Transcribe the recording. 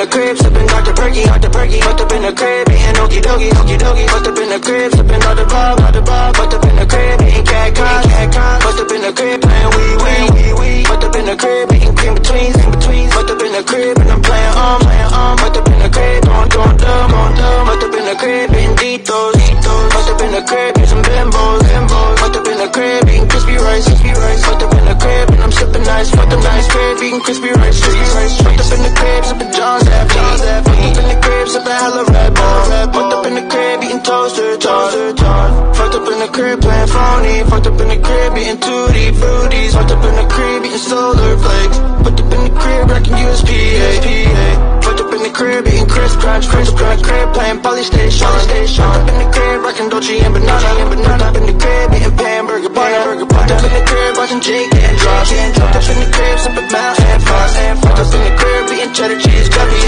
the crib, sipping Dr. Perky, fucked up in the crib, eating okie dokie, fucked up in the crib, sipping all the bob, fucked up in the crib, eating cat cons, fucked up in the crib, playing wee, fucked up in the crib, eating cream betweens, fucked up in the crib, and I'm playing fucked up in the crib, going dumb, fucked up in the crib, eating Doritos, fucked up in the crib, eating some bimbos, fucked up in the crib, eating crispy rice, fucked up in the crib, and I'm sipping nice, fucked up nice crib, eating crispy rice, fucked up in the crib, sipping John's App, fucked up in the crib, sipping hella Red Bull, fucked up in the crib, eating toaster, fucked up in the crib, playing phony, fucked up in the crib, eating tutti fruities, fucked up in the crib, eating solar flakes, fucked up in the crib, rocking USPA, fucked up in the crib, eating crisp crunch, crib, playing polystation, fucked up in the crib, rocking Dolce and banana, fucked up in the crib, eating Hamburger butter, fucked up in the crib, watching Jake and drops, fucked up in the crib, sipping Mouse and Frost, fucked up in the crib, eating cheddar cheese, gummy,